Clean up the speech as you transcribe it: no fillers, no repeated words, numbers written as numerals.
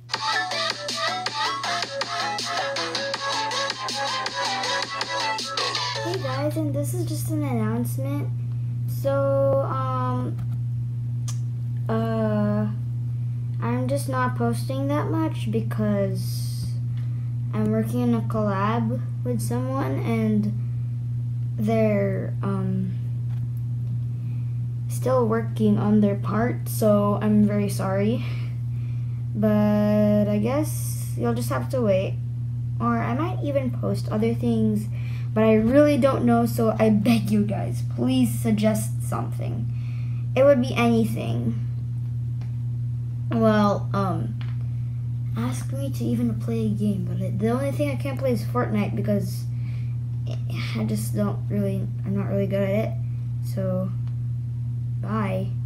Hey guys, and this is just an announcement. So, I'm just not posting that much because I'm working on a collab with someone and they're, still working on their part, so I'm very sorry. But I guess you'll just have to wait. Or I might even post other things, but I really don't know, so I beg you guys, please suggest something. It would be anything. Well, ask me to even play a game, but the only thing I can't play is Fortnite because I just I'm not really good at it. So, bye.